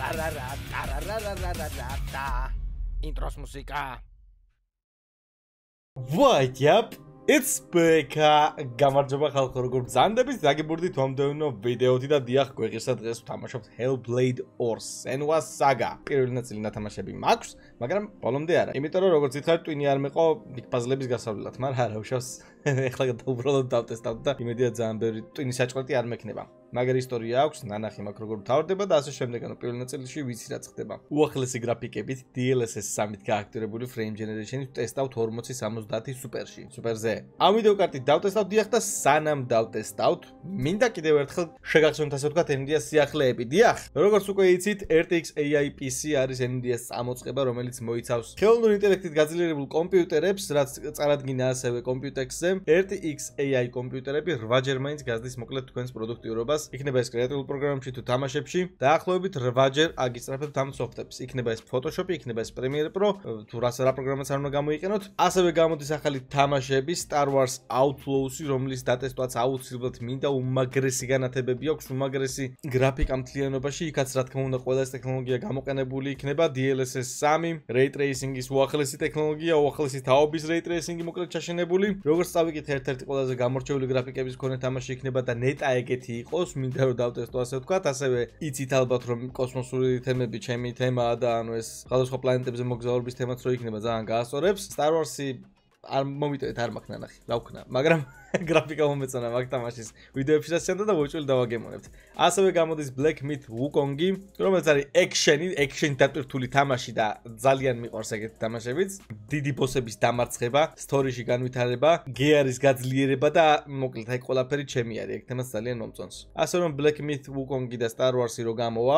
Intros მუსიკა. Yep, it's Beka. გამარჯობა ხალხო, როგორ ბრძანდებით? დაგიბურდით მომდევნო ვიდეოთი და დიახ, გვეღირსა დღეს ვთამაშობთ Hellblade 2 Senua's Saga. პირველი ნაწილი ნათამაშები მაქვს, მაგრამ ბოლომდე არა. იმიტომ რომ როგორც ითხარით, ტვინი არ მეყო ფაზლების გასავლელად, მაგრამ არა უშავს. ეხლა უბრალოდ დავტესტავთ და იმედია ძალიან ბევრი ტვინის საჭყვეტი არ მექნება. მაგარი ისტორია აქვს, ნანახი მაქვს როგორ თავდება და ასე შემდეგ, ანუ პირველ ნაწილში ვიცი რა ხდება. უახლესი გრაფიკებით DLSS 3-ით გააქტიურებული frame generation-ით ტესტავთ 4070 სუპერში, სუპერზე. ამ ვიდეო კარტით დავტესტავთ დიახ და სანამ დავტესტავთ, მინდა კიდევ ერთხელ შეგახსენოთ ასე ვთქვათ NVIDIA-ს სიახლეები. დიახ, როგორც უკვე იცით, RTX AI PC არის NVIDIA-ს წამოწყება, რომელიც მოიცავს ხელოვნური ინტელექტით გაძლიერებულ კომპიუტერებს, რაც წარადგინა ასევე კომპიუტექსზე. RTX AI კომპიუტერები 8-ჯერ მაინც გაზრდის მოკლედ თქვენს პროდუქტიურობას. იქნება ეს კრეატიულ პროგრამებში თუ თამაშებში. დაახლოებით 8-ჯერ აგისწრაფებთ ამ სოფტებს. იქნება ეს Photoshop, იქნება ეს Premiere Pro, თუ რა პროგრამას არ უნდა გამოიყენოთ. ასევე გამოდის ახალი თამაშები Star Wars Outlaws-ი, რომლის დატესტვაც აუცილებლად მინდა უმაგრესი განათებები აქვს, უმაგრესი გრაფიკა მთლიანობაში. იქაც რა თქმა უნდა ყველა ეს ტექნოლოგია გამოყენებული იქნება. DLSS 3, Ray Tracing-ის უახლესი ტექნოლოგია, უახლესი თაობის Ray Tracing-ი მოკლედ ჩაშენებული. როგორც წავიკით, ერთ-ერთი ყველაზე გამორჩეული გრაფიკების მქონე თამაში იქნება და ნეტა ეგეთი იყოს. მინდა რომ დავტესტო ასე ვთქვათ, ასევე იცით ალბათ რომ კოსმოსური თემები ჩემი თემაა და ანუ ეს სხვადასხვა პლანეტებზე მოგზაურობის თემაც რო იქნება ძალიან გაასწორებს. Star Wars-ი არ მომიტოვეთ, არ მაქვს ნანახი, დავქნა, მაგრამ გრაფიკა მომეწონა მაგ თამაშის ვიდეოებში დასწრდა და მოიწვილი დავაგემონებთ. ასევე გამოდის Black Myth Wukong-ი, რომელიც არის action დატვირთული თამაში და ძალიან მიყვარს ეგეთი თამაშებიც. დიდი ბოსების დამარცხება, სტორიში განვითარება, გეარის გაძლიერება და მოკლედ აი ყველაფერი ჩემი არის, ეგ თემაც ძალიან მომწონს. ასე რომ Black Myth Wukong-ი და Star Wars-ი რო გამოვა,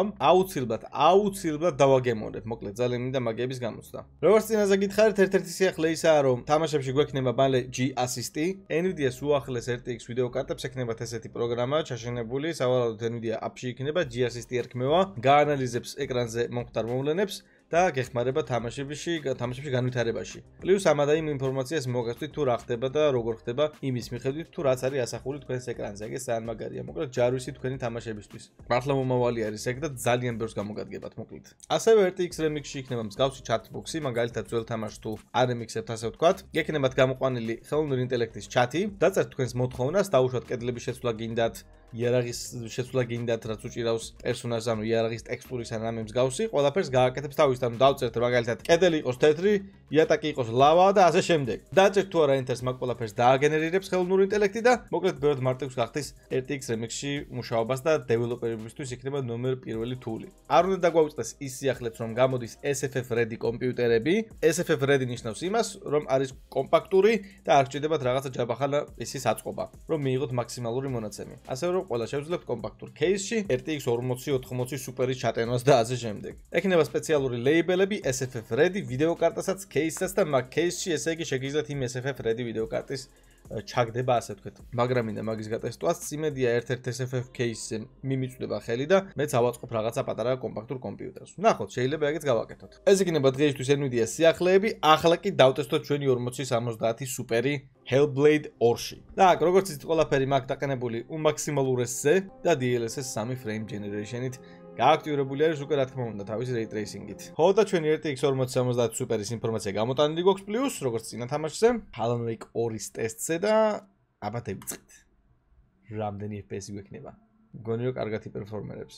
აუცილებლად დავაგემონებ, მოკლედ ძალიან მინდა მაგების გამოცდა. როგორც წინაზე გითხარით, ერთ-ერთი სიახლე ისაა, რომ თამაშებში გვექნება მალე G-Assist-ი, NVIDIA-ს უახლეს RTX ვიდეო კარტებს ექნებათ ესეთი პროგრამა ჩაშენებული, სავარაუდოდ NVIDIA App-ში იქნება, G-Assist-ი ერქმევა, გაანალიზებს ეკრანზე მომხდარ მოვლენებს და გეხმარება თამაშებში განვითარებაში. პლუს ამადა იმ ინფორმაციას მოგასწრით თუ რა ხდება და როგორ ხდება იმის მიხედვით თუ რაც არის ასახული თქვენს ეკრანზე. ეგ ძალიან მაგარია, მოკლედ ჯარვისი თქვენი თამაშებისთვის. მართლა მომავალი არის ეგ და ძალიან ბევრს გამოგადგებათ, მოკლედ. ასევე RTX Remix-ში იქნება მსგავსი chatbox-ი, მაგალითად ძველ თამაშს თუ არ ემიქსებთ ასე ვთქვათ, გექნებათ გამოყვანილი ხელოვნური ინტელექტის ჩატი, დაწერთ თქვენს მოთხოვნას, დაუშვათ კედლების შეცვლა გინდათ, იარაღის შეცვლა გინდათ, რაც უჭირავს პერსონაჟს, ანუ იარაღის ტექსტურის ან რამე მსგავსი, ყველაფერს გააკეთებს თავის, ანუ დავწერთ მაგალითად კედელი იყოს თეთრი, იატაკი იყოს ლავა და ასე შემდეგ. დაწერთ თუ არა ენტერს, მაგ ყველაფერს დააგენერირებს ხელოვნური ინტელექტი და მოკლედ ბევრად მარტივს გახდის RTX Remix-ში მუშაობას და დეველოპერებისთვის იქნება ნომერ პირველი თული. არ უნდა დაგვაუწყდეს ის სიახლეც, რომ გამოდის SFF Ready კომპიუტერები. SFF Ready ნიშნავს იმას, რომ არის კომპაქტური და არ გჭირდებათ რაღაცა ჯაბახალა ისის აწყობა, რომ მიიღოთ მაქსიმალური მონაცემი. ასევე რომ ყველა შევძლებთ კომპაქტურ кейსში RTX 4080 სუპერის ჩატენვას და ასე შემდეგ. ექნება სპეციალური ლეიბელები SFF Ready ვიდეო კარტასაც, кейსსაც და მაგ кейსში ესე იგი შეგიძლიათ იმ SFF Ready ვიდეო კარტის ჩაგდება ასე ვთქვათ. მაგრამ მინდა მაგის გატესტვას, იმედია ერთ-ერთ SFF кейსზე მიმიწვდება ხელი და მეც ავაწყობ რაღაცა პატარა კომპაქტურ კომპიუტერს. ნახოთ, შეიძლება ეგეც გავაკეთოთ. ეს იქნება დღეისთვის NVIDIA-ს სიახლეები, ახლა კი დავტესტოთ ჩვენი 4070 სუპერი Hellblade 2-ში. და აქ როგორც იცით, ყველაფერი მაქვს დაყენებული უმაქსიმალურესზე და DLSS 3 frame generation-ით გააქტიურებული არის უკვე რა თქმა უნდა თავის Ray Tracing-ით. ხო და ჩვენი RTX 4070 სუპერის ინფორმაცია გამოტანილი გვაქვს პლუს როგორც წინა თამაშზე, Alan Wake 2-ის ტესტზე და აბა დავიწყეთ. რამდენი FPS გვექნება? მგონი რომ კარგად იპერფორმერებს.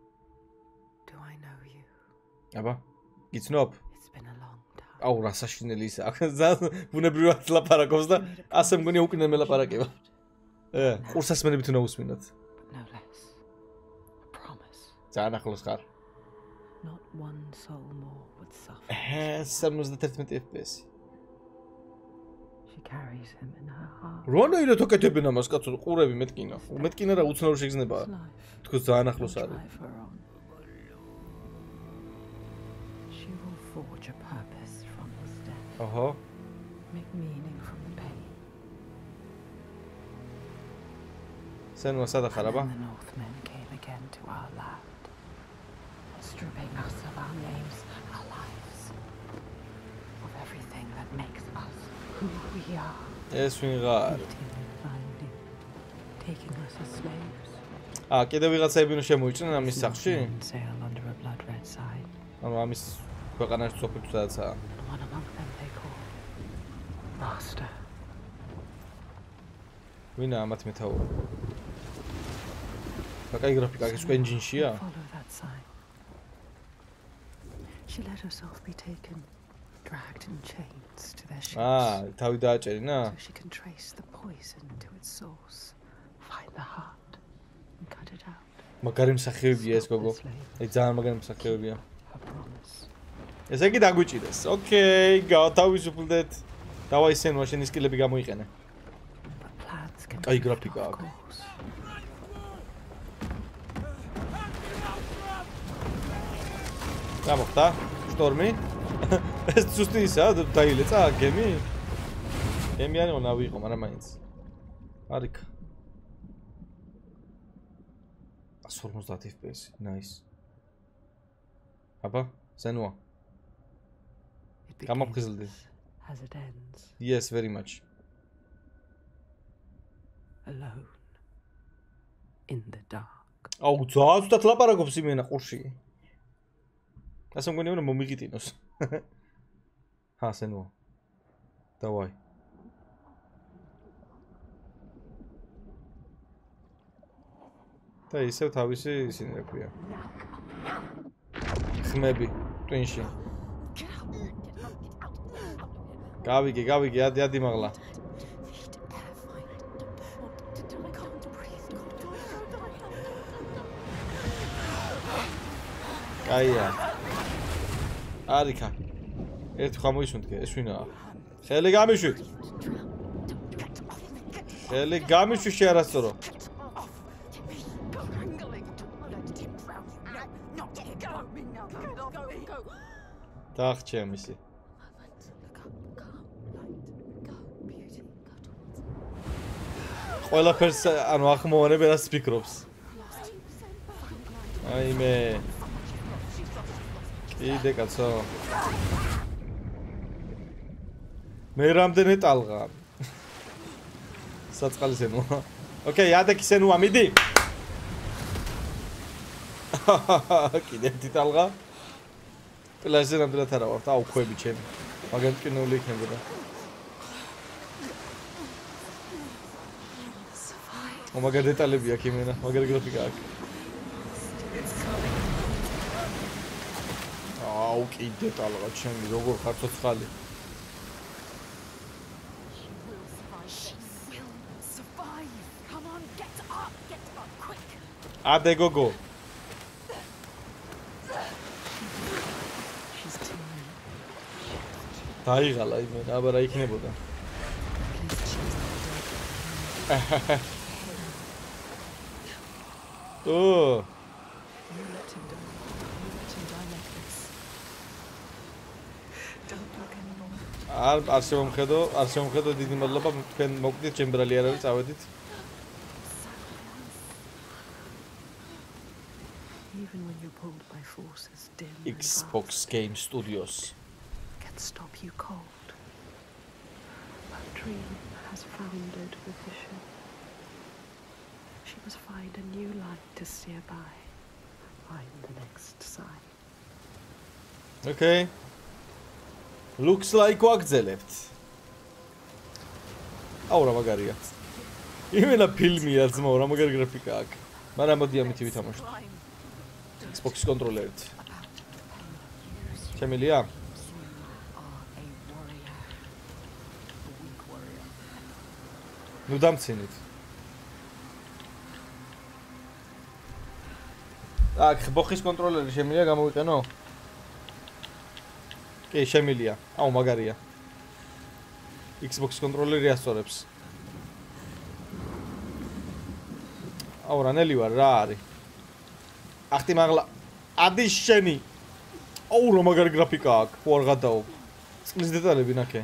აბა, გიცნობ? აუ, რა საშინელი ის აქვს. ბუნებრივად ლაპარაკობს და ასე მგონია უკნე მელაპარაკება. ყურსასმენებით უნდა უსმინოთ. ძალიან ახლოს ხარ. 71 FPS. რონაირად აკეთებენ ამას კაცო, ყურები მეტკინა. უმეტკინა რა უცნაური შეგრძნებაა. თქო ძალიან ახლოს არის. აჰა. Senua sada ხარ აბა? Stripping us of our names, our lives, of everything that makes us who we are. ეს ვიღარ? Taking us as slaves. კიდევ ვიღაცები უნდა შემოიჭრნენ ამის სახლში? Men sail under a blood-red sign. ანუ ამის ქვეყანაში სოფლში სადაცაა. One among them they call Master. ვინა ამათ მეთაური? კაი გრაფიკა ის უკვე ინჯინშია? Follow that sign. She let herself be taken, dragged in chains to their ships. თავი დააჭერინა? So she can trace the poison to its source, find the heart, and cut it out. მაგარი მსახიობია ეს გოგო. აი ძალიან მაგარი მსახიობია. Her promise. ესე იგი დაგვიჭირეს. ოკეი, გავთავისუფლდეთ. დავაი სენვა შენ ის კილები გამოიყენე. But plans can კაი drift გრაფიკა off აქვს. course. გამოხდა? შტორმი? ეს ზუსტი ისაა, დაილეცა გემი? გემი არ იყო, ნავი იყო, მაგრამ მაინც. არიქა. 150 FPS, nice. აბა, სენვა. It გამოფხიზლდი. begins as it ends, Yes, very much. alone, in the dark. აუ, ძალიან ზუსტად ლაპარაკობს იმენა ყურში. ასე მგონია უნდა მომიგიტინოს. ჰა, სენვა. დავაი. და ისევ თავისი ისინი რა ქვია. ხმები ტვინში. გავიგე, ადი მაღლა. კაია. არიქა. ერთი ხა მოისუნთქე, ეს ვინაა? ხელი გამიშვი. ხელი გამიშვი შეარასწორო. დაახჩია მისი. ყველაფერს ანუ ახმოვანებელას ფიქრობს. აიმე. კიდე კაცო. მე რამდენი ტალღა. საწყალი სენვა. ოკეი, ადექი სენვა მიდი. კიდე ერთი ტალღა. პლაზი რამდენად არა ვარ, აუ ქვები ჩემი. მაგენ ტკინული იქნებოდა. მაგარ დეტალები აქვს იმენა, მაგარი გრაფიკა აქვს. აუ კიდე ტალღა ჩემი, როგორ ხარ ცოცხალი. ადე გოგო. დაიღალა იმენა, აბა რა იქნებოდა. ო არ შემომხედო დიდი მადლობა თქვენ მოგდით ჩემ ბრალი არ არის წავედით. Even when you're pulled by forces dim Xbox Game Studios. can stop you cold. A dream has foundered within her. She must find a new light to steer by. Find the next sign. Okay. Looks like ვაგრძელებთ. აუ რა მაგარია. იმენა ფილმია ძმაო, რა მაგარი გრაფიკა აქვს. მაგრამ მოდი ამითი ვითამაშოთ. Xbox კონტროლერით. შემილია? ნუ დამცინით. აქ ბოხის კონტროლერი შემილია გამოვიყენო? კი, შემილია. აუ მაგარია. Xbox კონტროლერი ასწორებს. აუ რანელი ვარ, რა არის? ახტი მაღლა. ადი შენი. აუ რა მაგარი გრაფიკა აქვს. ხო არ გადაო. წყლის დეტალები ნახე.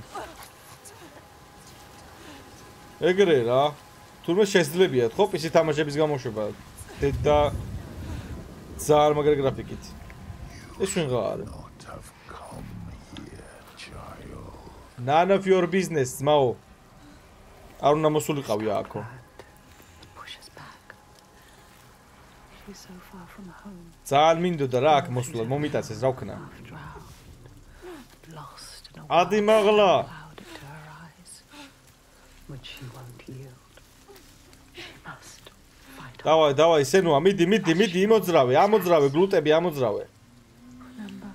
ეგრე რა. თურმე შესძლებიათ, ხო, PC თამაშების გამოშვება. და ძალიან მაგარი გრაფიკით. ეს ვინღა არის? None of your business, ძმაო. არ უნდა მოსულიყავი აქო. Pushes back. be so far from home. ძალიან მინდოდა რა აქ მოსულა, მომიტაცეს რა ვქნა. Half drowned, lost in a ადი world მაღლა. clouded to her eyes. But she won't yield. She must fight on. დავაი, სენუა, მიდი, იმოძრავე, ამოძრავე, გლუტები ამოძრავე. Remember,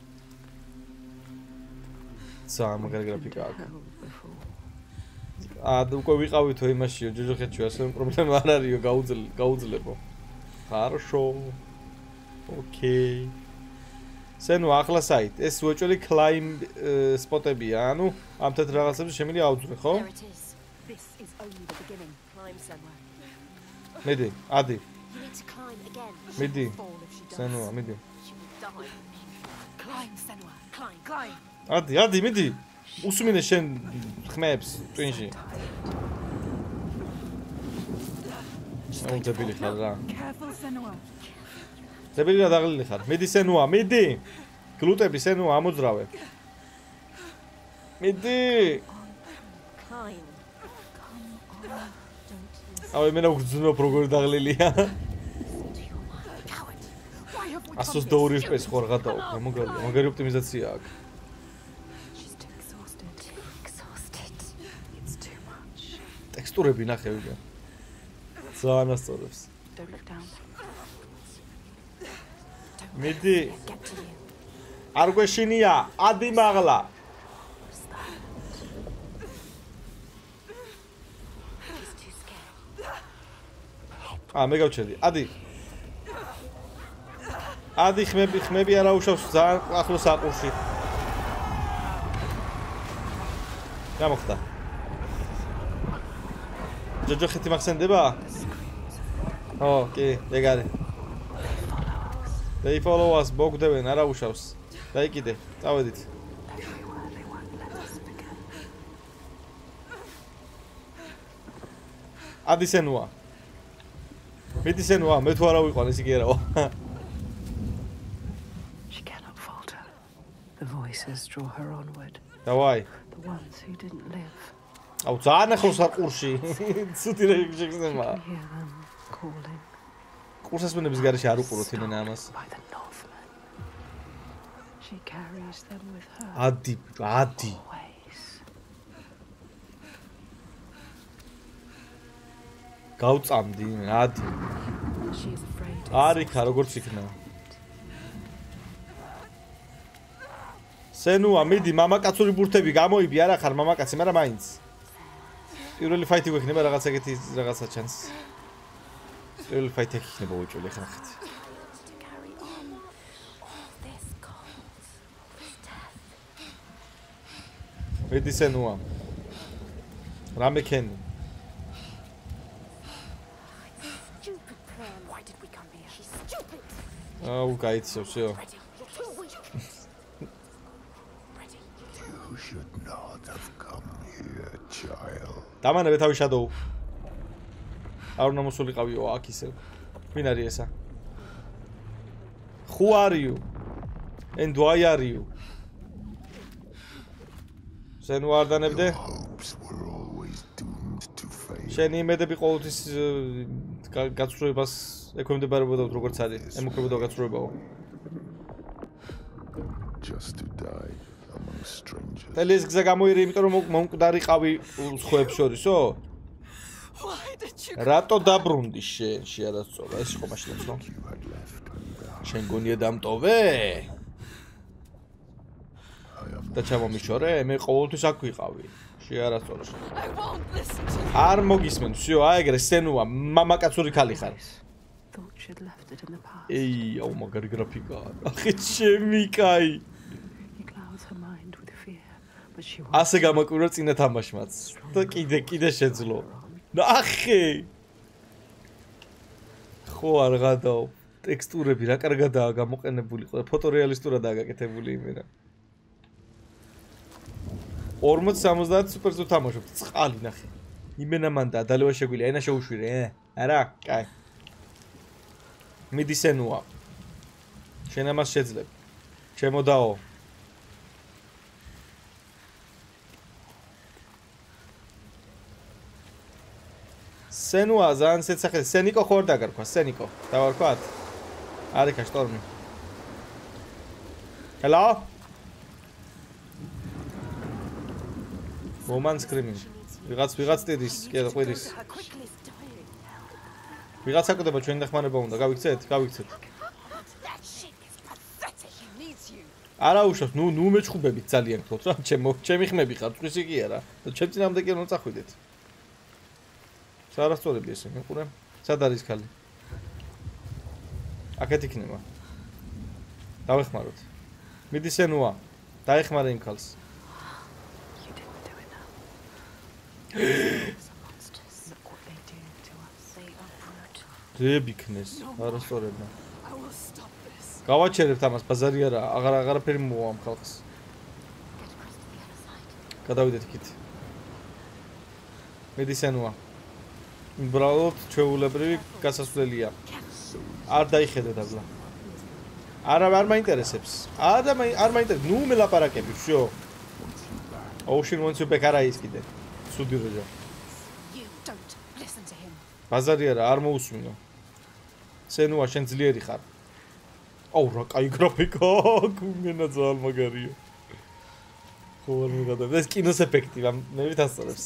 ძალიან მაგარი გრაფიკა აქვს. hell before. უკვე ვიყავითო იმაშიო, ჯოჯოხეთში ასე პრობლემა არ არისო, გაუძლებო. Хорошо. Okay. სენუ ახლა საით. ეს უეჭველი climb სპოტებია, ანუ ამ თეთრ რაღაცებს შემიძლია აუძვრე, ხო? There it is. This is only the beginning. Climb somewhere. მიდი, ადი, You need to climb again. მიდი. Fall if she does. სენუა, მიდი. She will die. Climb, Senua. Climb. ადი, მიდი. უსმინე შენ ხმებს ტვინში. დებილი ხარ რა. Careful, Senua. დებილი რა დაღლილი ხარ. მიდი სენუა, მიდი. გლუტები სენუა ამოძრავე. მიდი. Climb. ავე მე ნაგძნობ როგორ დაღლილია. Coward. Why have we ასოს დოურის პეს ხوار გადაუყო. მაგარი ოპტიმიზაცია აქვს. She's too exhausted. Exhausted. It's too much. ტექსტურები ნახე ვიგე. ძალიან ასწორებს. Don't look down. მიდი. Get to you. არ გვეშინია, ადი მაღლა. She's too scared. მე გავჩერდი. ადი ხმები არა უშავს ძალიან ახლოს აყურში. გამოხდა. ჯოჯოხეთი მახსენდება? კი, ეგ არის. They follow us, მოგდევენ, არა უშავს. დაიკიდე, წავედით. Everywhere they won't let us forget. ადი სენუა. მიდი სენუა, მე თუ არა ვიყვან, ის იგი ერავა. She cannot falter. The voices draw her onward. დავაი. The ones who didn't live. აუ ძალიან ახლოს აყურში. ცუდი რა შეგრძნება. Hear them calling კურსასმენების გარეშე არ უყუროთ იმენა ამას. by the Northmen. She carries them with her ადი, ადი. always. გავწამდი, ადი. She is afraid. არიქა როგორც იქნა. სენუა, მიდი, მამაკაცური ბურთები გამოიბი, არა ხარ მამაკაცი, მაგრამ მაინც. პირველი ფაითი გვექნება რაღაცა ეგეთი რაღაცა ჩანს. პირველი ფაითი იქნება უჭველი ხარ ხეთ. To carry on. All this cold. This death. მიდი სენუა. რამე ქენი. Stupid plan. Why did we come here? She's stupid. აუ, გაიცევ, всё. Ready. You're too weak. Ready. You should not have come here, child. დამანებე თავი შადოუ. არ უნდა მოსულიყავიო აქ ისე. ვინ არის ესა? Who are you? And why are you? სენ ვარდანებდე? Hopes were always doomed to fail. შენი იმედები ყოველთვის გაცრუებას ექვემდებარებოდა როგორც არის. ემუქრებოდა გაცრუებაო. Just to die among strangers. ტელის გზა გამოირე, იმიტომ რომ მომკვდარიყავი სხვებს შორისო? Why did you რატო დაბრუნდი შენ? შეარასწორა ეს ხო მაშინ ხო? You had left me behind. შენ გონია დამტოვე? I am და ჩამომიშორე? მე ყოველთვის აქ ვიყავი. შეარასწორა. I won't listen to you. არ მოგისმენ, всё, აი ეგრე სენუა, მამაკაცური ქალი ხარ. Thought she'd left it in the past. ეი, აუ მაგარი გრაფიკა. ახეთ შემიკაი. He clouds her mind with fear, but she won't. ასე გამაკვირვა წინა თამაშმაც. და კიდე შეძლო. ნახე. ხო არ გადაო. ტექსტურები რა კარგადაა გამოყენებული, ფოტორეალისტურადაა გაკეთებული იმენა. 40-70 სუპერზო თამაშობ. წყალი ნახე. იმენა მანდა დალევა შეგვიძლია, ენა შეუშვირე, არა? კაი. მიდი სენუა. შენ ამას შეძლებ. შემოდაო. სენუა ძალიან სეცახე სენიკო ხوار დაგარქვა სენიკო დავარქვათ არიქა შტორმი Hello Woman screaming ვიღაც ტირის კი ყვირის ვიღაც აკეთება ჩვენ დახმარება უნდა გავიქცეთ არა უშავს ნუ მეჩხუბებით ძალიან გთხოვთ რა ჩემი ხმები ხარ წვისი კი არა ჩემ წინამდე კი რომ წახვიდეთ სარასწორები ესე მიყურე სად არის ქალი აქეთ იქნება დავეხმაროთ მიდი სენუა დაეხმარე იმ ქალს დებიქნეს არასწორებია გავაჩერებთ ამას ბაზარი არა აღარაფერი მოვა ამ ხალხს გადავიდეთ იქით მიდი სენუა უბრალოდ ჩვეულებრივი გასასვლელია არ დაიხედეთ აბლა არ მაინტერესებს არ მაინტერესებს ნუ მელაპარაკები всё Ocean wants you back არა ის კიდე სუდი როჯა ბაზარი არა არ მოусმინო სენუა შენ ძლიერი ხარ აუ რა კაი გრაფიკა გუგენა ძალიან მაგარია ხო არ მოგადებ ეს კინოს ეფექტი მე ვიტასწორებს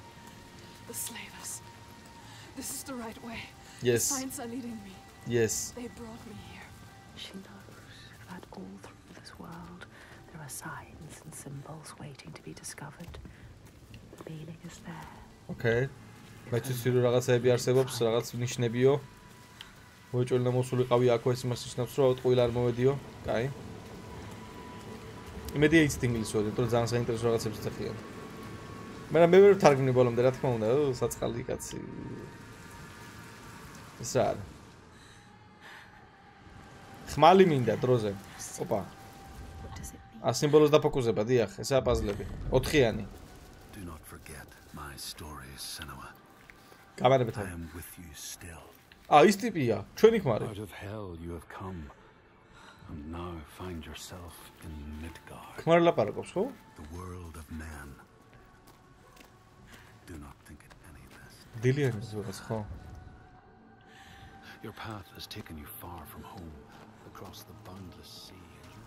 This is the right way. Yes. The signs are leading me. Yes. They brought me here. She knows that all through this world there are signs and symbols waiting to be discovered. The meaning is there. Okay. მეც ის რაღაცები არსებობს, რაღაც ნიშნებიო. მოეჭველა მოსულიყავი აქ ეს იმას ნიშნავს, რომ ტყუილ არ მოვედიო. კაი. იმედი ის ინგლისური, თორე ძალიან საინტერესო რაღაცებს წახიან. მე ვერ ვთარგმნი ბოლომდე, რა თქმა უნდა, საწყალი კაცი. ეს რა არის? ხმალი მინდა დროზე. ოპა. ასიმბოლოს დაფოკუსება, დიახ, ესაა პაზლები. 4-იანი. Do not forget my stories, Senua. კამერებით. I am with you still. ის ტიპია, ჩვენი ხმარი. Out of hell you have come, and now find yourself in Midgard. ხმარი ლაპარაკობს, ხო? The world of man. Do not think it any less. დილიანის რაღაც, ხო? Your path has taken you far from home, across the boundless sea.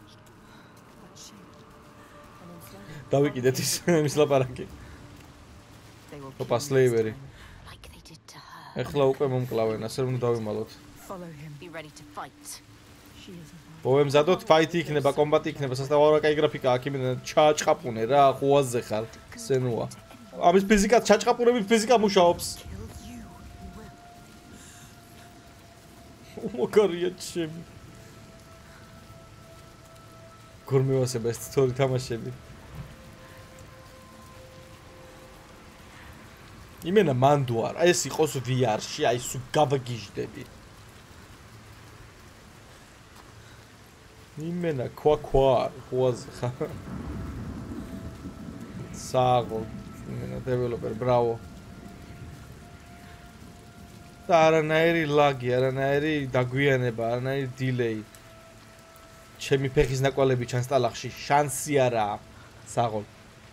დავიკიდეთ ის ლაპარაკი. ოპა სლეივერი. Like they did to her. ეხლა უკვე მომკლავენ, ასე რომ დავიმალოთ. Follow him. Be ready to fight. She is a მოვემზადოთ, ფაითი იქნება, კომბატი იქნება, სასტავაურა კაი გრაფიკა აქ იმენა ჩაჭყაპუნე რა, ხუაზე ხარ, სენუა. ამის ფიზიკა ჩაჭყაპუნებით ფიზიკა მუშაობს. მოგარია ჩემი. გორმევასება ეს თორი თამაშები. იმენა მანდუარ, ეს იყოს VR-ში, აი სულ გავგიჟდები. იმენა ხუაზე ხარ. საღო, იმენა დეველოპერი, ბრავო. და არანაირი ლაგი, არანაირი დაგვიანება, არანაირი დილეი. ჩემი ფეხის ნაკვალები ჩანს ტალახში, შანსი არაა. საღოლ.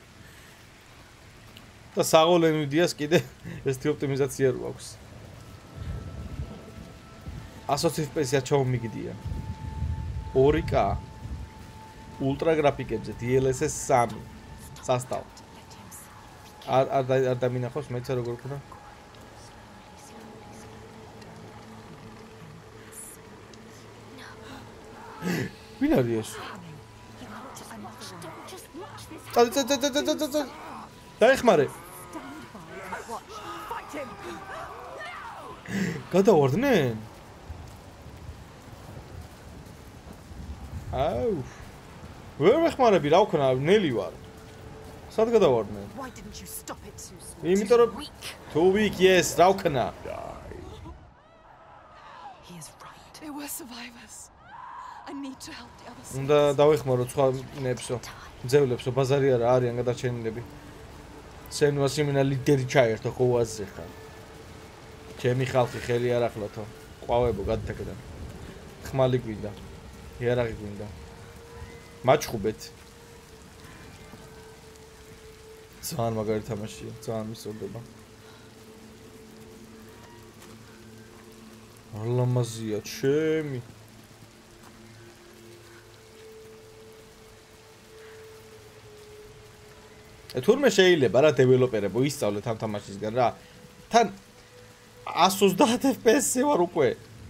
და საღოლ Nvidia-ს კიდე ესეთი ოპტიმიზაცია რო აქვს. 120 FPS-ია ჩაომიგდია. 2K. ულტრა გრაფიკებზე DLSS 3. სასტავ. არ დამინახავს მეცა როგორ ქნა? ვინ არის ეს? დაეხმარე. გადავარდნენ? აუ. ვერ მეხმარები რა ვქნა, ნელი ვარ. სად გადავარდნენ? Why didn't you stop it, Susan? იმიტომ რომ too weak, yes, რა ვქნა. He is right. They were survivors. I need to help the others. უნდა დავეხმაროთ სხვა ნებსო. ძევლებსო, ბაზარი არა, არიან გადარჩენილები. სენუას იმენა ლიდერი ჩაერთო ხოაზე ხარ. ჩემი ხალხი ხელი არ ახლათო. ყვავებო გადაგდან. ხმალი გვინდა. იარაღი გვინდა. მაჩხუბეთ. ძალიან მაგარი თამაშია, ძალიან მისურდება. ლამაზია ჩემი. თურმე შეიძლება რა დეველოპერებო ისწავლეთ ამ თამაშისგან რა. თან 130 FPS-ზე ვარ უკვე.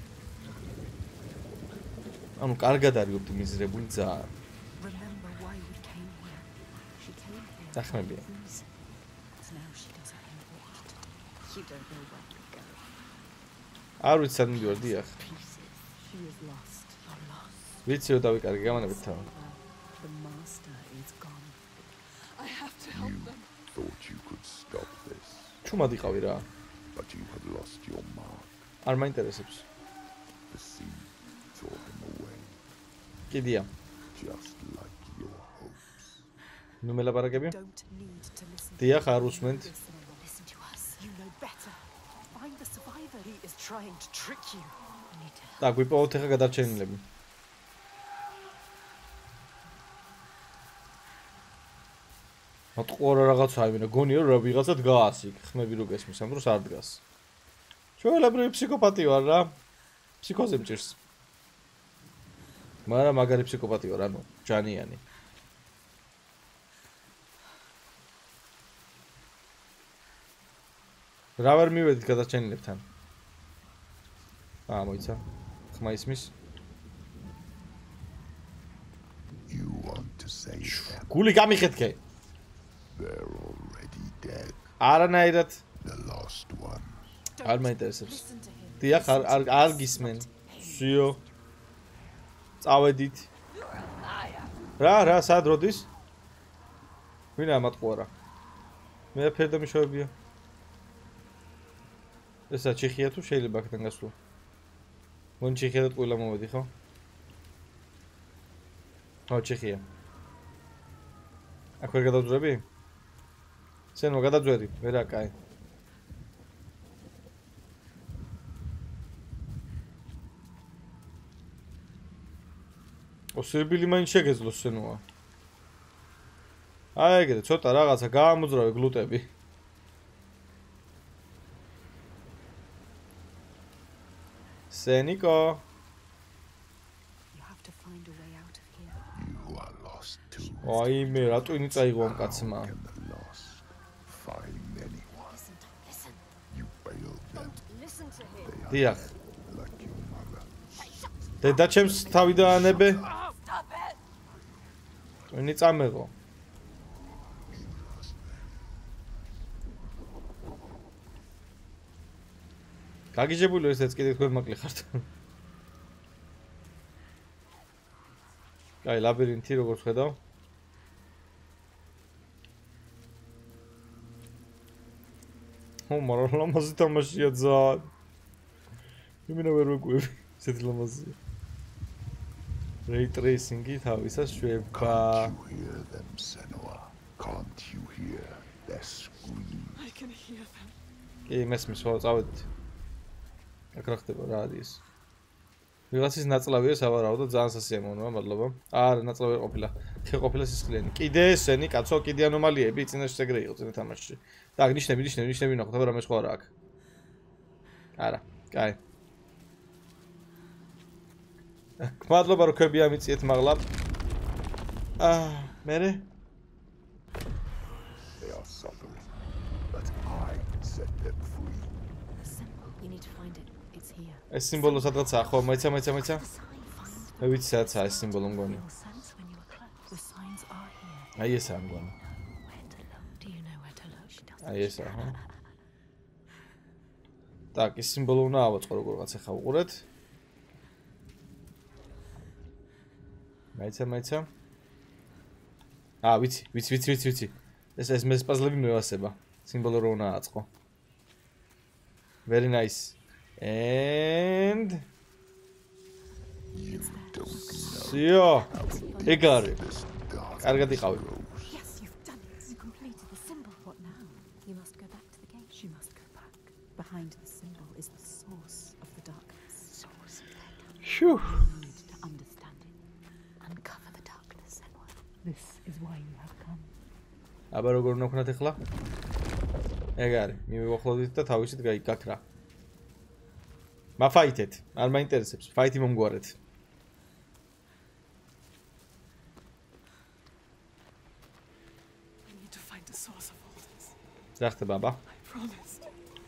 ანუ კარგად არის ოპტიმიზირებული ძალიან. Remember why we came here. She came here. დახმებია. Now she doesn't know what. You don't know where to go. არ ვიცი სად მივიდივარ დიახ. Pieces. She is lost. I'm lost. ვიცი რომ დავიკარგე გამანებით თავი. The master is gone. I have to help them. Thought you could stop this, ჩუმად იყავი რა. but you had lost your mark. არ მაინტერესებს. The sea tore him away, კიდია. just like your hopes. ნუ მელაპარაკები? Don't need to listen. დიახ, არ უსმენთ. Listen to us. You know better. Find the survivor. He is trying to trick you. We need to help. და გვიპოვოთ ახლა გადარჩენილები. მოტყორა რაღაცა იმენა გონია რომ ვიღაცა დგას იქ ხმები რო გესმის ამ დროს არ დგას. ჩვეულებრივი ფსიქოპათი ვარ რა. ფსიქოზე მჭირს. მაგრამ მაგარი ფსიქოპათი ვარ, ანუ ჯანიანი. რა ვერ მივედით გადარჩენილებთან? მოიცა. ხმა ისმის. You want to save them? გული გამიხეთქე. They're already dead. არანაირად The lost one. არ მაინტერესებს. Listen to him. დიახ, არ გისმენ. სიო. წავედით. რა, სად როდის? ვინა მატყუარა? მე ფერდა მიშოვებია. ესა ჩიხია თუ შეიძლება აქედან გასვლა? მონ ჩიხია და ტყუილა მოვედი ხო? ჩიხია. აქ ვერ გადავძვრები? სენო გადავძვერი, ვერა, კაი. ოსერბილი მაინც შეგეძლოს სენოა. აი ეგრე, ცოტა რაღაცა გაამოძრავე გლუტები. სენიკო. You have to find a way out of here. You are lost too. აი მე რატო წაიღო ამ კაცმა? Can the lost find anyone? Listen. You failed them. Listen to him. დიახ. Like your mother. დედა ჩემს თავი დაანებე. Stop it. ტვინი წამეღო. გაგიჟებული ესეც კიდე თქვენ მაკლი ხართ. კაი, ლაბირინთი როგორ ხედავ? მაგრამ ლამაზი თამაშია ძალიან. იმენა ვერ ვეკვები, ესეთი ლამაზია. Ray tracing-ი თავისას შვება. Can't you hear them, Senua? Can't you hear their scream? I can hear them. კი, მესმის, ხო, წავედით. აქ რა ხდება, რა არის ეს? ვიღაცის ნაწლავია სავარაუდო, ძალიან სასიამოვნოა, მადლობა. არა, ნაწლავი არ ყოფილა. ხე ყოფილა სისხლიანი. კიდე ესენი, კაცო, კიდე ანომალიები, წინაშე ეგრე იყო წინა თამაშში. და ნიშნები ნახოთ, აბა რამე სხვა რა აქვს. არა, კაი. მადლობა რომ ქვები ამიწიეთ მაღლა. მერე? They are suffering, but I set them free. The symbol. You need to find it. It's here. ეს სიმბოლო სადღაცაა, ხო, მაიცა. The sign. Find მე ვიცი სადღაცაა ეს სიმბოლო მგონი. the sense when you were close. The signs are here. აი ესაა მგონი. Where to look? Do you know where to look? She doesn't. აი ესაა, ხო? Так, ეს სიმბოლო უნდა ავაწყო როგორღაც ახლა უყურეთ. მაიცა. ვიცი. ეს მე პაზლები მევასება. სიმბოლო რო უნდა აწყო. Very nice. And You don't know სიო. ეგ არის. this dark კარგად იყავი. Yes, you've done it. You completed the symbol. What now? You must go back to the gate. She must go back. Behind the symbol is the source of the darkness. Source of their darkness. Shoo. You need to understand it. Uncover the darkness, Senua. This is why you have come. აბა როგორ უნდა ვქნათ ახლა? ეგ არის. მივიღოთ და თავისით გაიქაქრა. მაფაითეთ. არ მაინტერესებს. ფაითი მომგვარეთ. I need to find the source of all this. რა ხდება, აბა? I promised.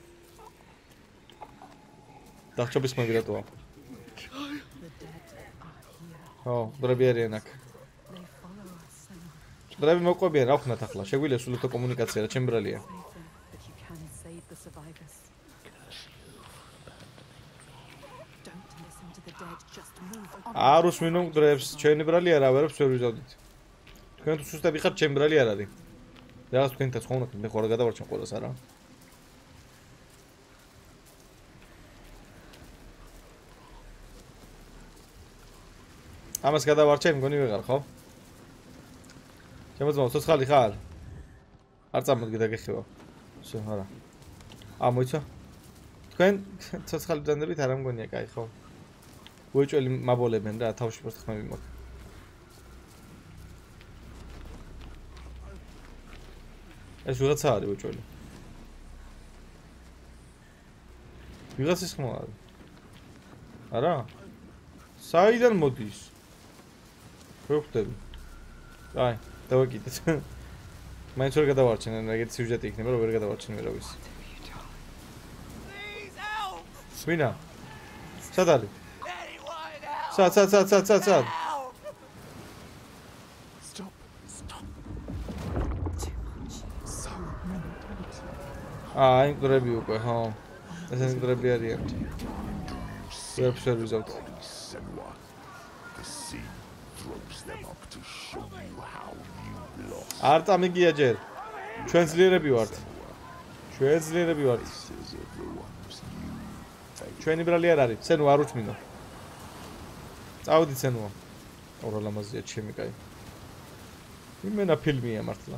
დახჭობის მოგირატოა. The dead are here. ო, დრები არიან აქ. They follow us, Senua. დრები მოყვებიან, რა ვქნათ ახლა? შეგვიძლია სულუთა კომუნიკაცია, რა ჩემ ბრალია. Save them, but you can save the survivors. Don't listen to the dead, just move on. არ უსმინო დრებს, ჩვენი ბრალი არა, ვერაფერს ვერ ვიზავდით. თქვენ თუ სუსტები ხართ, ჩემი ბრალი არ არის. რაღაც თქვენთაც ხო უნდა მე ხო რა გადავარჩენ ყველას არა? ამას გადავარჩენ, მგონი ვეღარ, ხო? შემოძმო, ცოცხალი ხარ? არ წამოდგე და გეხება. შე, არა. მოიცა? თქვენ ცოცხალი ბრძანდებით არ ამგონია, კაი, ხო? უეჭველი მაბოლებენ რა, თავში просто ხმები მაქვს. ეს ვიღაცა არის უეჭველი. ვიღაცის ხმა არის. არა? საიდან მოდის? ვხვდები. აი, დავაკიდეთ. მაინც ვერ გადავარჩენ, ეგეთი სიუჟეტი იქნება, რომ ვერ გადავარჩენ ვერავის. Please help! ვინა? სად არის? Anyone help! სად? Help! Stop. Stop. აი, დრები უკვე, ხო. ესენი დრები არიან. ვერაფერს ვერ ვიზავთ. Senua. The sea throws them up to show you how you lost. არ წამიგია ჯერ. ჩვენ ძლიერები ვართ. ჩვენ ძლიერები ვართ. This is the ones you failed. ჩვენი ბრალი არ არის. სენუ არ უწმინო. წავდით სენუა. ორ ლამაზია ჩემი კაი. იმენა ფილმია მართლა.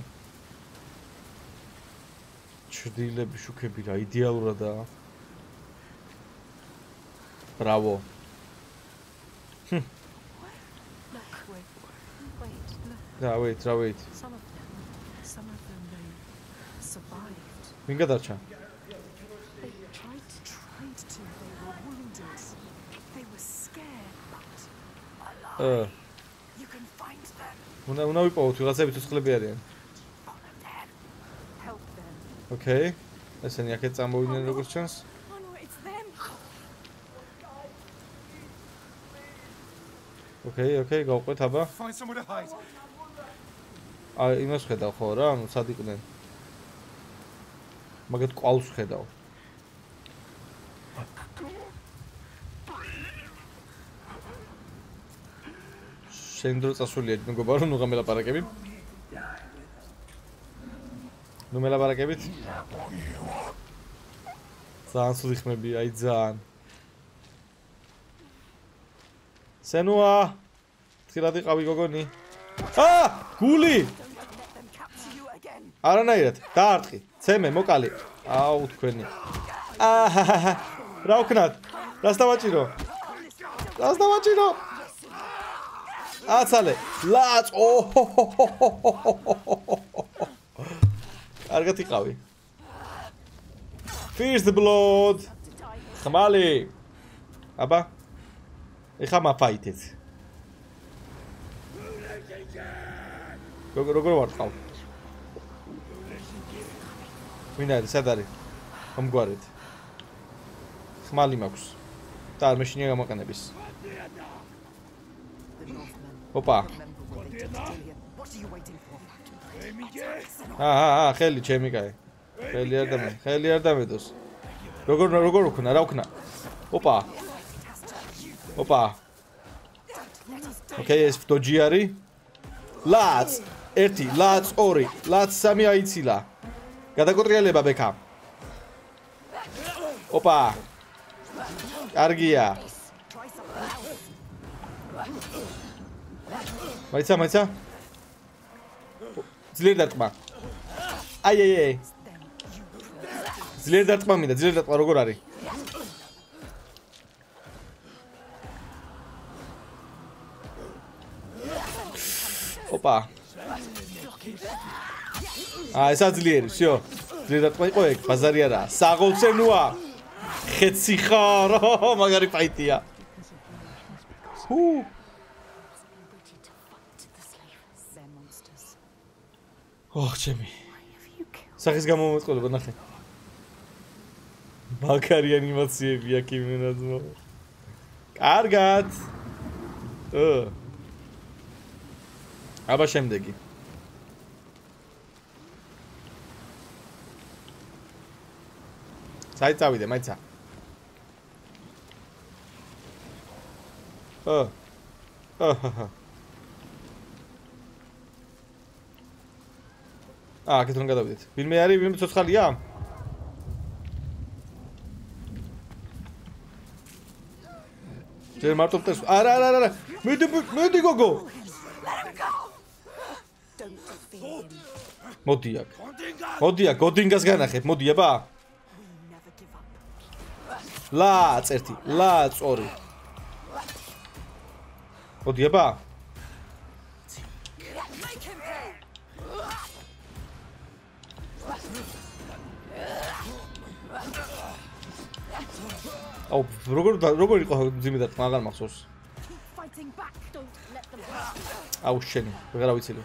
ჩრდილები შუქები რა იდეალურადაა. ბრავო. Look, wait, look. რა wait. Some of them, they survived. ვინ გადარჩა? They tried to. They were wounded. They were scared, but you can find them. უნდა ვიპოვოთ ვიღაცები ცოცხლები არიან. Follow them. Help them. ოკეი. ესენი აქეთ წამოვიდნენ როგორც ჩანს. Oh no, it's them! ოკეი, გავყვეთ აბა. Find somewhere to hide. აი, იმას ხედავ ხო რა, ანუ სად იყვნენ? მაგათ ყვალს ხედავ. შენ დრო წასულია, მეგობარო, ნუ გამელაპარაკები. ნუ მელაპარაკებით. ძალიან სული ხმები, აი ძალიან. სენუა, თხილად იყავი გოგონი. გული! არანაირად, დაარტყი. ცემე, მოკალი. აუ, თქვენი. რა ვქნათ? რას დავაჭირო? აცალე, ლაც. კარგად იყავი. First blood. ხმალი. აბა. ეხა მაფაითეთ. როგორ ვარტყავ? ვინ არის? სად არის? მომგვარეთ. ხმალი მაქვს. და არ მეშინია გამოყენების. ოპა. ხელი ჩემი კაი. ხელი არ დამედოს. როგორ ვქნა? რა ვქნა? ოპა. ოკეი, ეს ფტოჯი არის. ლაც 1, ლაც 2, ლაც 3 აიცილა. გადაკოტრიალება ბექა. ოპა. კარგია. მაიცა. ძლიერ დარტყმა. აი. ძლიერ დარტყმა როგორ არის? ოპა. ესა ძლიერი, всё. ძლიერ დარტყმა იყო ეგ, ბაზარი არა. საღოლცენუა. ხეცი ხარ მაგარი ფაიტია ჰუ ოხ ჩემი სახის გამომოწყობა ნახე მაგარი ანიმაციებია კიმენაძმო კარგად აბა შემდეგი საით წავიდე მაიცა აქეთ რომ გადავიდეთ ვინმე არის ვინმე ცოცხალია ჯერ მარტო ფტეს არა მიდი გოგო მოდი აქ გოდინგას განახებ მოდი აბა ლაც ერთი ლაც ორი მოდი აბა აუ როგორ იყო ძიმე და მაგარ მახსოვს აუ შენი ვეღარ ავიცილე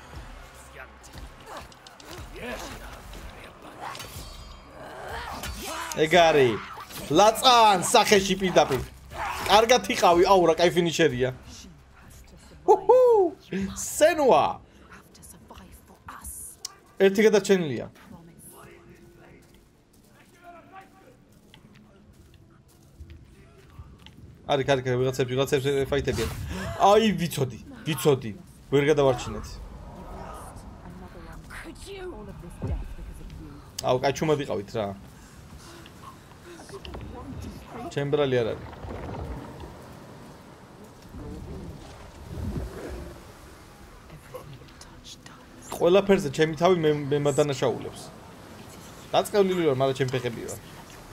ეგარი ლაწან სახეში პირდაპირ კარგად იყავი აუ რა кай ფინიშერია სენვა ერთი გადარჩენილია არი კარგი ვიღაცებს ფაითებიან აი ვიცოდი ვერ გადავარჩინეთ აუ კაი ჩუმად იყავით რა ჩემბრალი არ არის ყველაფერზე ჩემი თავი მე მადანაშაულებს დაწყევლილი ვარ მაგრამ ჩემი ფეხები ვარ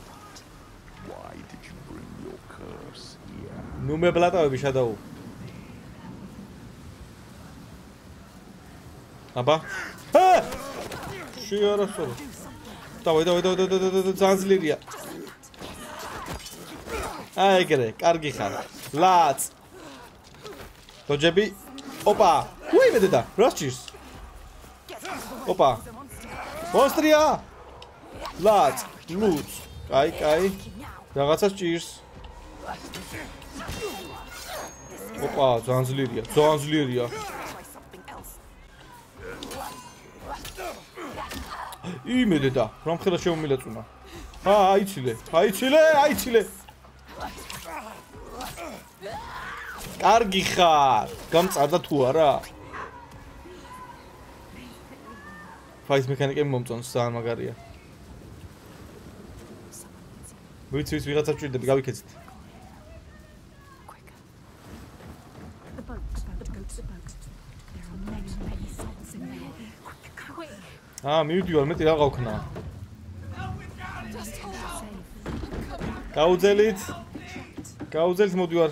ნუ მე ბლატავები შადაუ აბა შეარასორო დავай ძანძლიერია აი ეგრე კარგი ხარ ლაც დოჯები ოპა უი მედედა რას ჭირს ოპა მონსტრია ლაც ლუც კაი რაღაცას ჭირს ოპა ძანძლიერია იმედედა რომ ხელა შემომილაწუნა აიცილე კარგი ხარ გამწარდა თუ არა ფაის მექანიკები მომწონს ძალიან მაგარია ვიცი ვიღაცა ჭირდები გავიქეცით მივდივარ მეტი რა გავქნა გაუძელით მოდივარ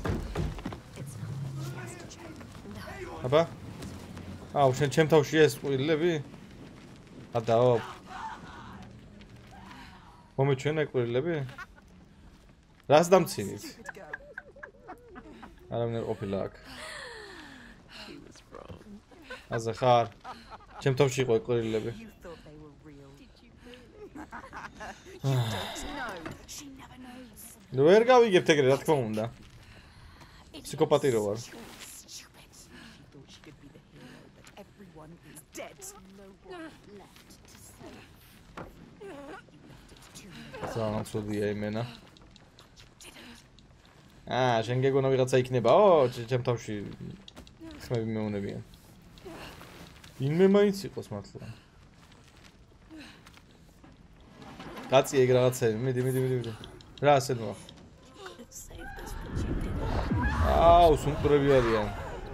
აბა აუ შენ ჩემ თავში ეს ყვირილები ადაო მომეჩვენა ყვირილები რას დამცინით არავინ ყოფილა აქ აზა ხარ ჩემ თავში იყო ყვირილები ვერ გავიგებთ ეგრე რა თქმა უნდა ფსიქოპატი რო ვარ ძალიან ცუდია იმენა შენ გეგონა ვიღაცა იქნებაო ჩემ თავში ხმები მეუნებიან ვინმე მაინც იყოს მართლა კაცი ეგ რაღაცები მიდი რა ასე ნოა აუ სუნტრები არიან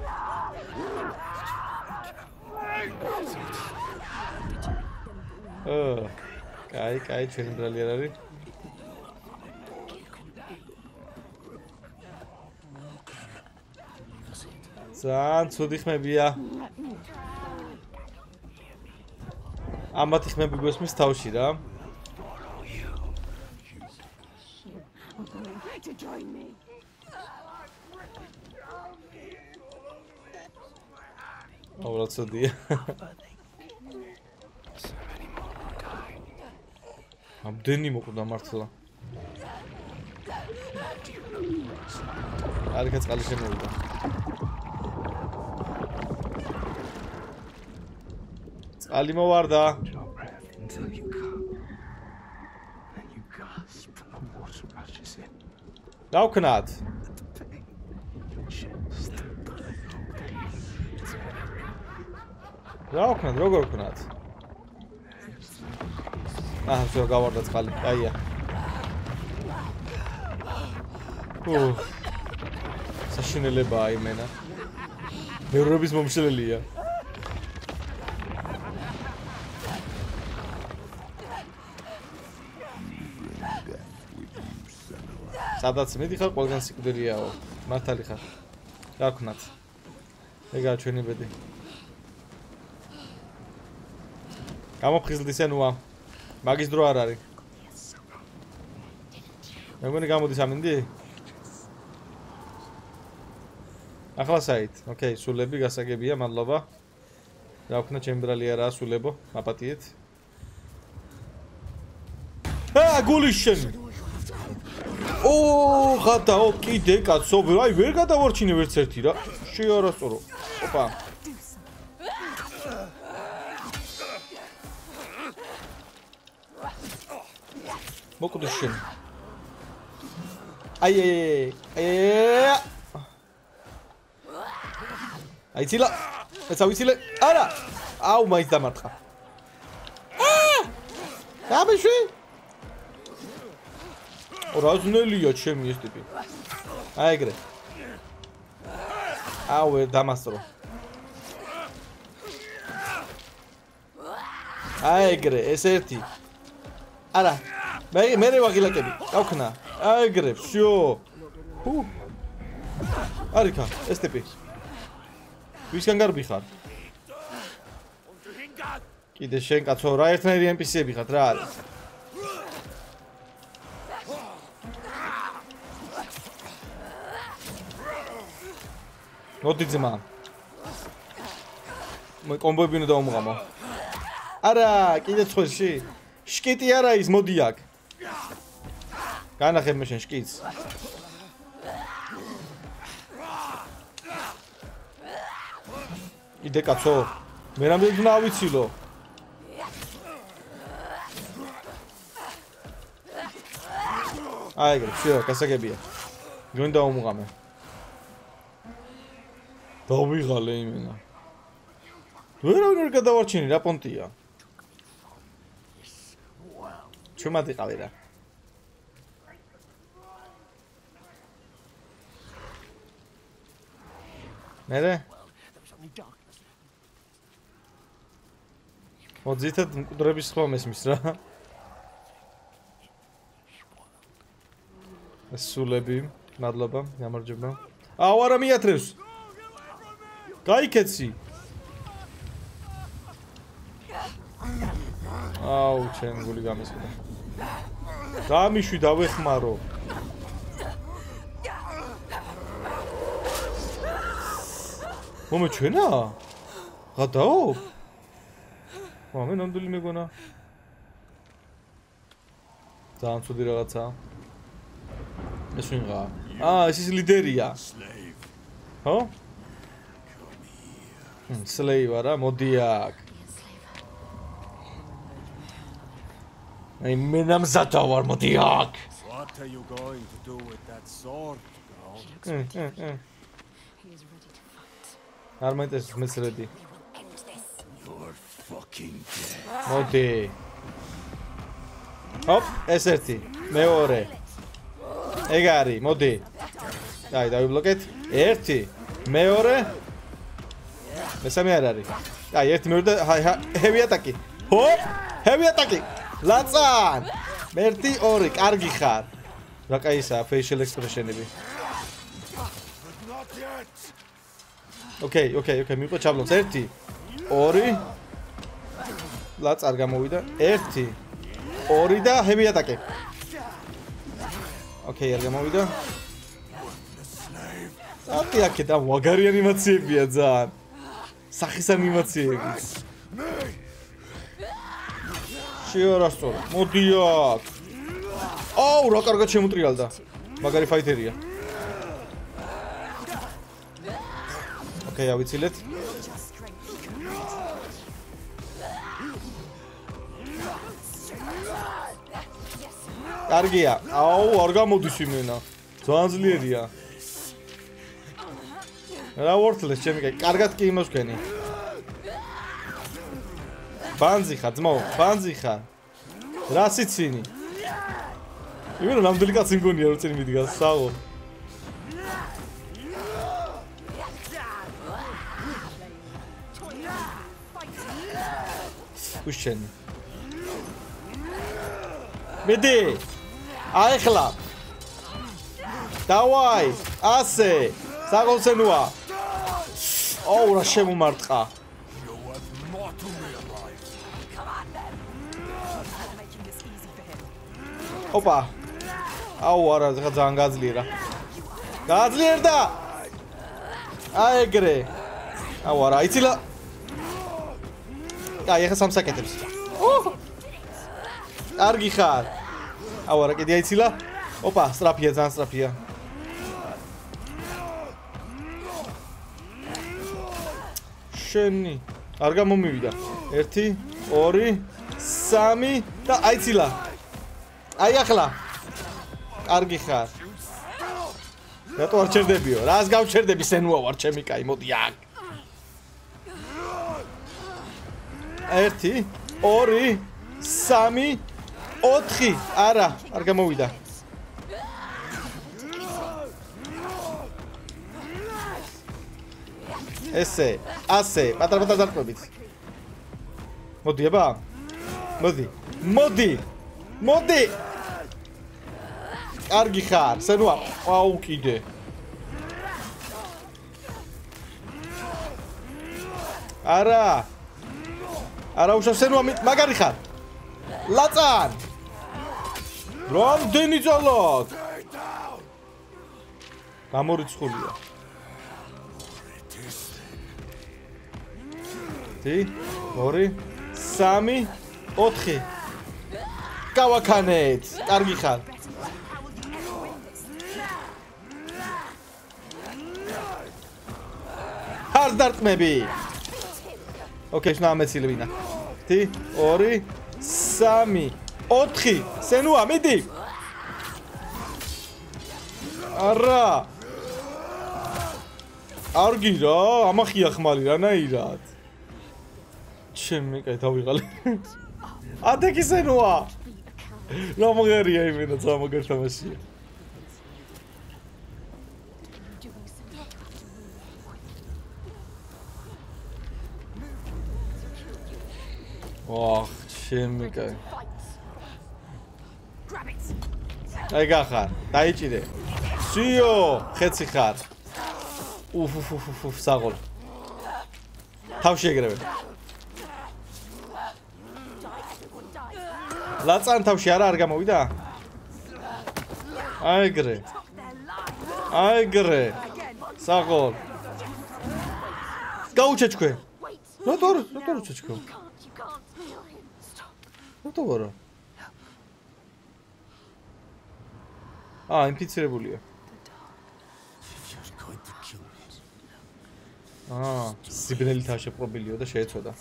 კაი ჩვენი ბრალი არ არის ძალიან ცუდი ხმებია ამათი ხმები გვესმის თავში რა to join me. აუცილებლია. So many more will die. ამდენი მოკვდა მართლა. არიქა წყალი შემოვიდა. წყალი მოვარდა. Your breath until you come. Then you gasp and the water rushes in. დავქნათ. The pain in your chest. დავქნათ, როგორ ვქნათ? всё, გავარდა წყალი. აია. საშინელებაა იმენა. მეურვების მომშლელია. სადაც მიდიხარ, ყველგან სიკვდილიაო. მართალი ხარ. გავქნათ. ეგაა ჩვენი ბედი. გამოფხიზლდი სენუა. მაგის დრო არ არის. მე მგონი გამოდის ამინდი? ახლა საით. ოკეი, სულები გასაგებია, მადლობა. რა ვქნა ჩემი ბრალი არაა სულებო, აპატიეთ. გული შენი. ხატაო, კიდე კაცო, აი ვერ გადავარჩინე ვერც ერთი რა. შეარასწორო. ოპა. მოკვდი შენ. აი. აიცილა. ეცა ვიცილე. არა. აუ, მაინც დამარტყა. გამიშვი. რაზნელია ჩემი ეს ტიპი. აი ეგრე. აუ, დამასწრო. აი ეგრე, ეს ერთი. არა. მე ვაღილაკები. გავქნა. აი ეგრე, всё. არიქა, ეს ტიპი. ვისგან გარბი ხარ? კიდე შენ კაცო, რა ერთნაირი NPC-ები ხართ რა არის? მოდი ძმა. მე კომბოები უნდა დავუმღამო. არა, კიდე ცხელში. შკიტი არა ის, მოდი აქ. განახებ მე შენ შკიტს. იდე კაცო, მე რამდენი უნდა ავიცილო? აი ეგრე, всё, გასაგებია. გონდა დავუმღამე. დავიღალე იმენა. ვერ გადავარჩინე რა პონტია. ჩუმად იყავი რა. მერე? მოძითად მკვდრების სხვა მესმის რა. სულები, მადლობა, გამარჯობა. აუ, არა მიათრევს. გაიქეცი. აუ, ჩემ გული გამესკვდა. დამიშვი დავეხმარო. მომე ჩვენა? გადაო? მე ნამდვილი მეგონა. ძალიან ცუდი რაღაცაა. ეს ვინღაა? ეს ის ლიდერია. ხო? Slave არა, მოდი აქ. მე ნამზადა ვარ, მოდი აქ. What are you going to do with that sword, girl? He is ready to fight. არ მაინტერესებს მეც რედი. You're fucking dead. მოდი. ჰოპ, ეს ერთი, მეორე. ეგ არის, მოდი. აი, დავიბლოკეთ. ერთი, მეორე. მესამე არ არის. აი, ერთი მეორე და heavy attack. ჰოპ, heavy attack. ლაცან. ერთი, ორი, კარგი ხარ. რა კაისაა facial expression-ები. ოკეი, მიყვე ჩაბლონს. ერთი, ორი. ლაც არ გამოვიდა. ერთი, ორი და heavy attack. ოკეი, არ გამოვიდა. აკი და ვაგარი ანიმაციებია ძალიან. სახის ანიმაციები. შეარასწორო. მოდი აქ. აუ, რა კარგად შემოტრიალდა. მაგარი ფაითერია. ოკეი, ავიცილეთ. კარგია. აუ, არ გამოდის იმენა. ძალიან ძლიერია. რა ვორთლეს ჩემი კაცი, კარგად კი იმას ვქენი. ბანძი ხარ, ძმაო, ბანძი ხარ. რა სიცინი? იმენა ნამდვილი კაცი მგონია რომ წინ მიდგას, საღო. უშენ. მედი. აიხლა. დავაი, ასე. საღოლსენოა. აუ, რა შემომარტყა. ოპა. აუ, არა, ხა ძალიან გაძლიერა. გაძლიერდა. აი ეგრე. აუ, არა, ცილა. აი, ახლა სამსაკეთებს. კარგი ხარ. აუ, არა, კიდე აიცილა. ოპა, სტრაფია, ძალიან სტრაფია. შენი არ გამომივიდა 1 2 3 და აიცილა აი ახლა კარგი ხარ რატო არ ჩერდებიო რას გავჩერდები სენუა ვარ ჩემი კაი მოდი აქ 1 2 3 4 არა არ გამოვიდა ესე, ასე, პატარ-პატარ დარტყმებით. მოდი, აბა. მოდი. მოდი. მოდი. კარგი ხარ, სენუა. აუ, კიდე. არა. არა უშავ სენუა, მაგარი ხარ. ლაწან. რამდენი ძალად? გამორიცხულია. 1 2 3 4 გავაქანეთ კარგი ხარ არ დარტყმები ოკეი შნა ამეცილებინა 1 2 3 4 სენუა მიდი არა არგი რა ამახია ხმალი რანაირად ჩემი კაი დავიღალე. ატეკი სენუა. რა მღერია იმენა ძამაგერ თამაშია. ვაჰ, ჩემი კაი. აი გახარ, დაიჭირე. სიო, ხეცი ხარ. უფ, საღოლ. თავში ეგრევე. ლაწან თავში არა არ გამოვიდა? აიგრე. აიგრე. საღოლ. გაუჩეჩქვე. რატო უჩეჩქვე? რატო ვარა? ინფიცირებულია. სიბნელი თავშეპყრობილიო და შეეცოდა.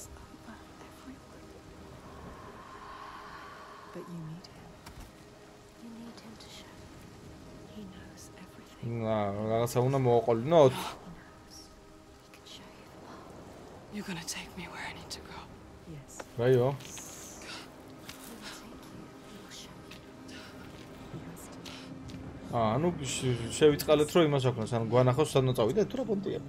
But you need him. You need him to show. He knows everything. რაღაცა უნდა მოვაყოლინოთ. He can show you the path. You're gonna take me where I need to go. Yes. რაიო? He will show you. ანუ შევიწყალეთ რომ იმას აქვს, ანუ გვანახოს სადმო წავიდეთ თუ რა პონტია?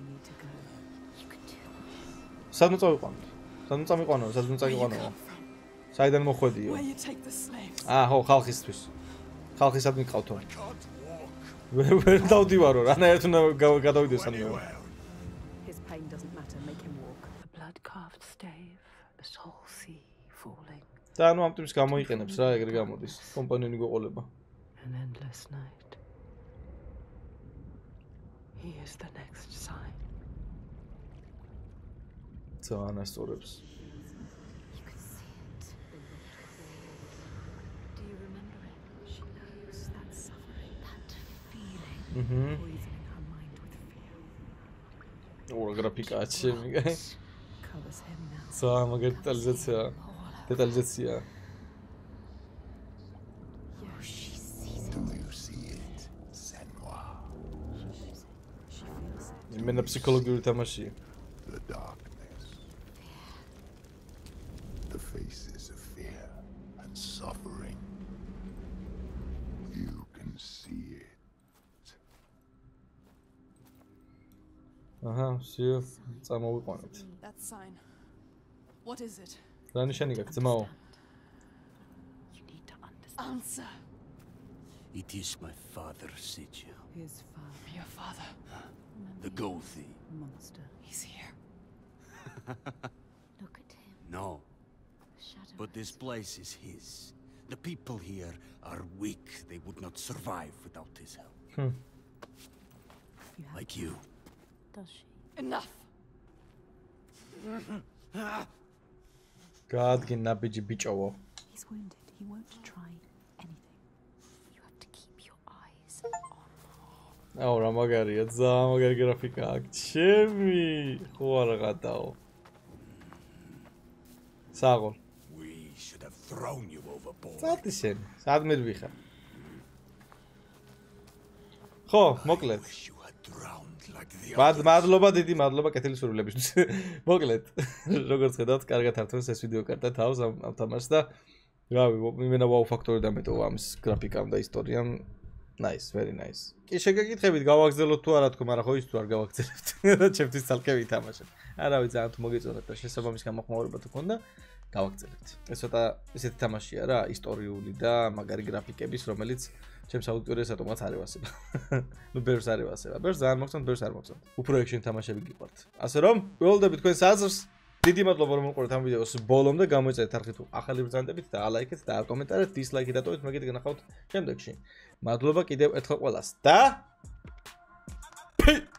სადმო წავიყვანოთ? სადმო წამიყვანო, სადმო წაიყვანო? საიდან მოხვედიო? Where you take the slaves. ხო, ხალხისთვის. ხალხისად მიყავთო. ვერ დავდივარო, რანაირად უნდა გადავიდე სამეო. His pain doesn't matter, make him walk. A blood-carved stave, a soul sea falling. და ანუ ამ ტიპს გამოიყენებს რა, ეგრე გამოდის. კომპანიონი გვეყოლება. An endless night. He is the next sign. Anastorებს. You could see it. Do you remember it? She knows that suffering, that feeling, poisoning her mind with fear. Orografika ჩემი. Covers him now. მაგარი დეტალიზაცია. She sees it. Do you see it, Senua? She feels it. იმენა ფსიქოლოგიური თამაშია. The darkness. The faces of fear and suffering. You can see it. აჰა, всё, წამოვიყვანეთ. That sign. What is it? რა ნიშანი გაქვს, ძმაო? You need to understand. Answer. It is my father, Sigil. His father, Your father. The Gothi. monster. He's here. Look at him. No, Shadow. but this place is his. The people here are weak. They would not survive without his help. You have Like you. Does she? Enough. გაადგენ ნაბიჯი ბიჭოვო. He's wounded. He won't try anything. You have to keep your eyes on. აუ რა მაგარია, ძალიან მაგარი გრაფიკა აქვს. ჩემი, ხო არა გადაო. საღოლ. We should have thrown you overboard. წათი შენ, სადმე ვიხარ. ხო, მოკლედ. You had drowned like the მადლობა დიდი, მადლობა კეთილი სურვილებისთვის. მოკლედ, როგორც ხედავთ, კარგად თართოს ეს ვიდეო კარტა თავს ამ თამაშს და რავი, იმენა ვაუ ფაქტორი დამეტოვა ამის გრაფიკამ და ისტორიამ. Nice, very nice. კი შეგეკითხებით, გავაგზავნოთ თუ არა თქო, მაგრამ ხო ის თუ არ გავაგზავნებთ. და ჩემთვის ცალკე ვითამაშეთ. არავი ძალიან თუ მოგეწონათ და შესაბამის გამოხმაურება თუ ქონდა, გავაგზავნებთ. ეს ცოტა ესეთი თამაშია რა, ისტორიული და მაგარი გრაფიკების, რომელიც ჩემს აუდიტორიას ატომაც არ ევასება. ნუ ბერს არ ევასება. ბერს ძალიან მოგწონთ, ბერს არ მოგწონთ. უფრო ექშენ თამაშები გიყვართ. ასე რომ, ველოდები თქვენს აზრს. დიდი მადლობა რომ მოყურეთ ამ ვიდეოს ბოლომდე, გამოიწერეთ არხი თუ ახალი ბრძანდებით და ალაიქეთ და კომენტარით, დისლაიქი დატოვეთ, მეგეთ გნახავთ შემდეგში. მადლობა კიდევ ერთხელ ყველას და